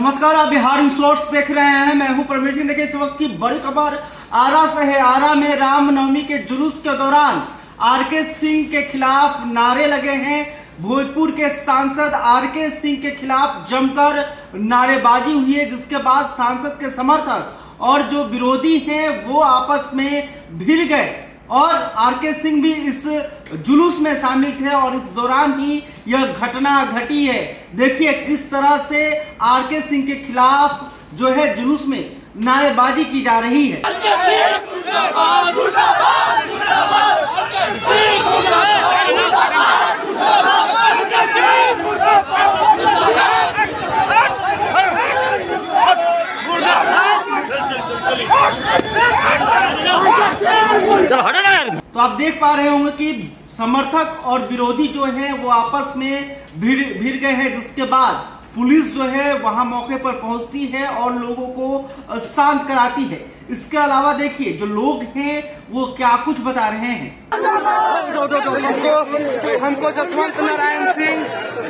नमस्कार, आप बिहार इंस्टॉट्स देख रहे हैं। मैं हूं प्रवीण सिंह। देखिए, इस वक्त की बड़ी खबर आरा से है। आरा में रामनवमी के जुलूस के दौरान आरके सिंह के खिलाफ नारे लगे हैं। भोजपुर के सांसद आरके सिंह के खिलाफ जमकर नारेबाजी हुई है, जिसके बाद सांसद के समर्थक और जो विरोधी हैं वो आपस में भिड़ गए और आरके सिंह भी इस जुलूस में शामिल थे और इस दौरान ही यह घटना घटी है। देखिए किस तरह से आरके सिंह के खिलाफ जो है जुलूस में नारेबाजी की जा रही है। तो आप देख पा रहे होंगे कि समर्थक और विरोधी जो हैं वो आपस में भिड़ गए हैं, जिसके बाद पुलिस जो है वहां मौके पर पहुंचती है और लोगों को शांत कराती है। इसके अलावा देखिए जो लोग हैं वो क्या कुछ बता रहे हैं। हमको जसवंत नारायण सिंह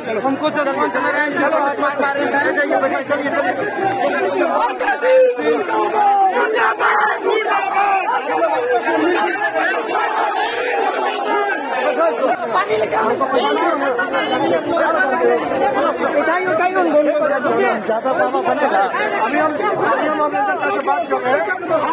उठाई उन दोनों को ज्यादा पावा बनेगा। अभी हम बात कर रहे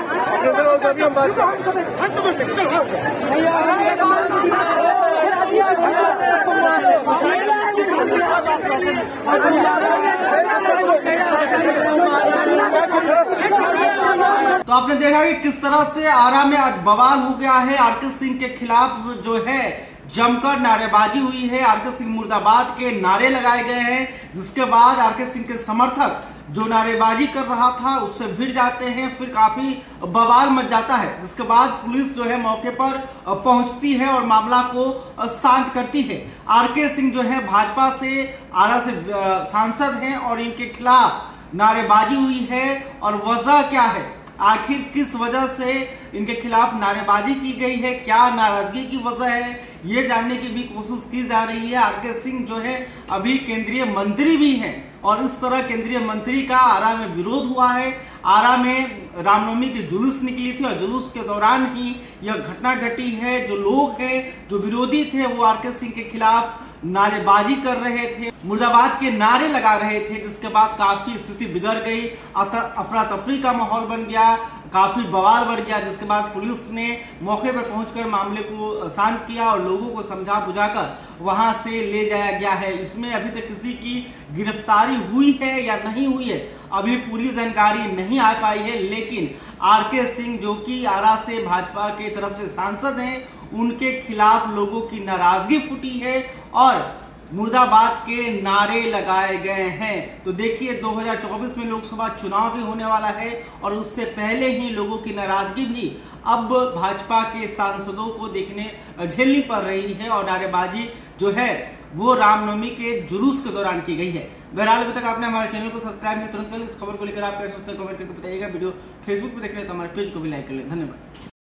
तो आपने देखा कि किस तरह से आरा में आज बवाल हो गया है। आरके सिंह के खिलाफ जो है जमकर नारेबाजी हुई है। आरके सिंह मुर्दाबाद के नारे लगाए गए हैं, जिसके बाद आरके सिंह के समर्थक जो नारेबाजी कर रहा था उससे भिड़ जाते हैं, फिर काफी बवाल मच जाता है, जिसके बाद पुलिस जो है मौके पर पहुंचती है और मामला को शांत करती है। आरके सिंह जो है भाजपा से आरा से सांसद हैं और इनके खिलाफ नारेबाजी हुई है। और वजह क्या है, आखिर किस वजह से इनके खिलाफ नारेबाजी की गई है, क्या नाराजगी की वजह है, ये जानने की भी कोशिश की जा रही है। आरके सिंह जो है अभी केंद्रीय मंत्री भी हैं और इस तरह केंद्रीय मंत्री का आरा में विरोध हुआ है। आरा में रामनवमी की जुलूस निकली थी और जुलूस के दौरान ही यह घटना घटी है। जो लोग हैं, जो विरोधी थे, वो आरके सिंह के खिलाफ नारेबाजी कर रहे थे, मुर्दाबाद के नारे लगा रहे थे, जिसके बाद काफी स्थिति बिगड़ गई, अफरा तफरी का माहौल बन गया, काफी बवाल बढ़ गया, जिसके बाद पुलिस ने मौके पर पहुंचकर मामले को शांत किया और लोगों को समझा बुझाकर वहां से ले जाया गया है। इसमें अभी तक किसी की गिरफ्तारी हुई है या नहीं हुई है, अभी पूरी जानकारी नहीं आ पाई है। लेकिन आरके सिंह जो कि आरा से भाजपा की तरफ से सांसद हैं, उनके खिलाफ लोगों की नाराजगी फूटी है और मुर्दाबाद के नारे लगाए गए हैं। तो देखिए 2024 में लोकसभा चुनाव भी होने वाला है और उससे पहले ही लोगों की नाराजगी भी अब भाजपा के सांसदों को झेलनी पड़ रही है और नारेबाजी जो है वो रामनवमी के जुलूस के दौरान की गई है। बहरहाल अभी तक आपने हमारे चैनल को सब्सक्राइब नहीं तुरंत कर इस खबर को लेकर आप क्या सोचते हैं कमेंट करके बताइएगा। वीडियो फेसबुक पे देख रहे हैं तो हमारे पेज को भी लाइक कर ले। धन्यवाद।